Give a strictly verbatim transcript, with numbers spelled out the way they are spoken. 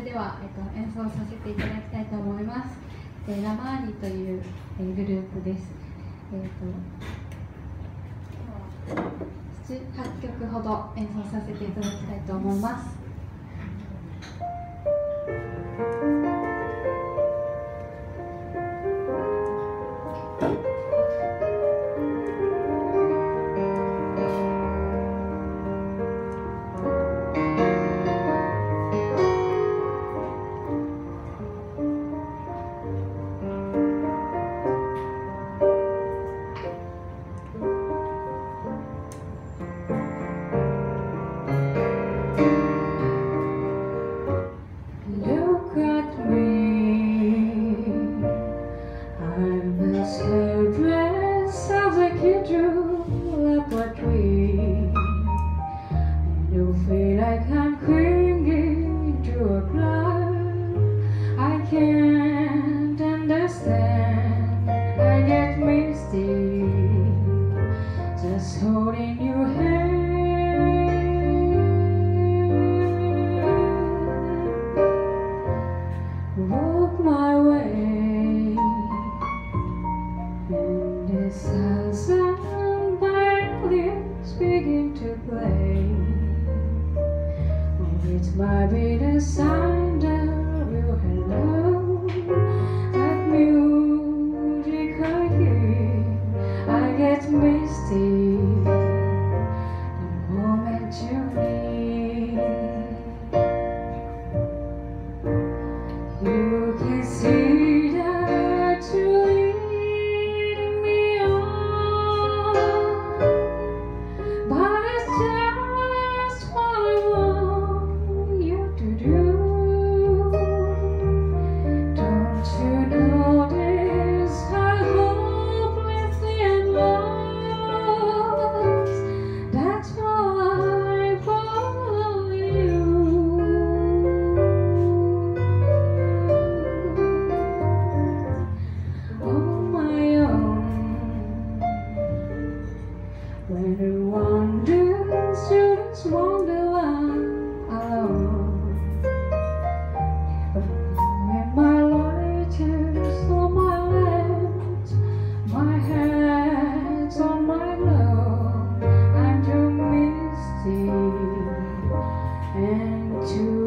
では、えっと、演奏させていただきたいと思います。えー、ラマーニという、えー、グループです。えーと、ななはっきょくほど演奏させていただきたいと思います。Misty, just holding your hand. Walk my way, and the sounds and violins begin to play. It might be the sound of your hello, that music I hear. I get misty the moment you need. You can see that you're leading me on, but it's just what I want you to do. Don't you notice how hopelessly I'm lost? That's why I follow you. On my own, when the wandering students wander alone, when my light is on my left, my hands on my glove, I'm too misty and too